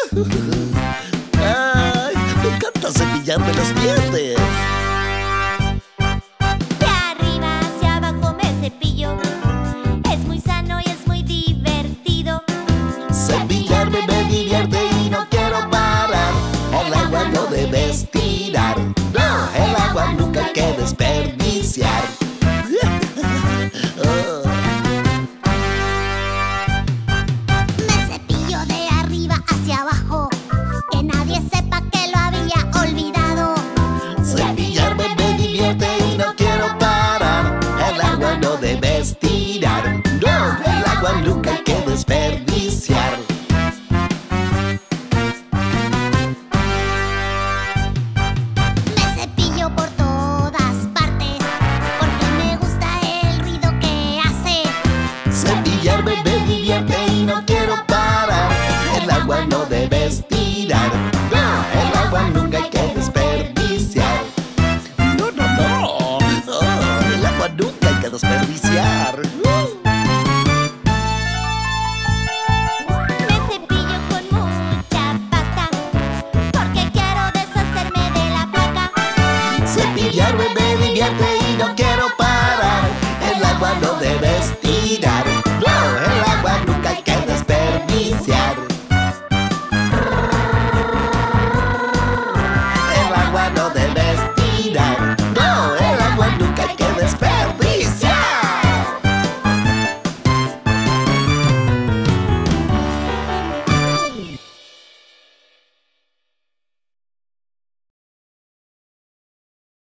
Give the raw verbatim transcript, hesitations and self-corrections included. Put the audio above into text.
Ay, me encanta cepillarme los dientes. De arriba hacia abajo me cepillo. Es muy sano y es muy divertido. Cepillarme me divierte y no quiero parar. El agua no debes tirar. No, el agua nunca hay que desperdiciar. Oh. Me cepillo de arriba hacia abajo, que nadie sepa que lo había olvidado. Cepillarme me divierte y no quiero parar. El agua no debes tirar. No, el agua nunca hay que desperdiciar. Me cepillo por todas partes, porque me gusta el ruido que hace. Cepillarme me divierte y no quiero parar. El agua no debes tirar. No, el agua nunca hay que desperdiciar. No, no, no. Oh, el agua nunca hay que desperdiciar.